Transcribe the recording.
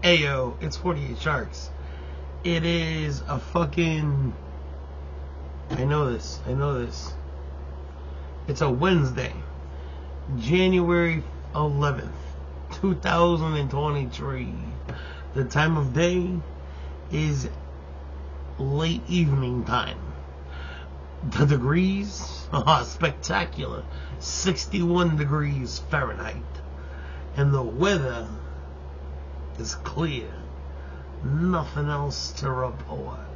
Ayo, it's 48 Sharks. It is a fucking... I know this. It's a Wednesday, January 11th, 2023. The time of day is late evening time. The degrees, spectacular, 61 degrees Fahrenheit. And the weather is clear. Nothing else to report.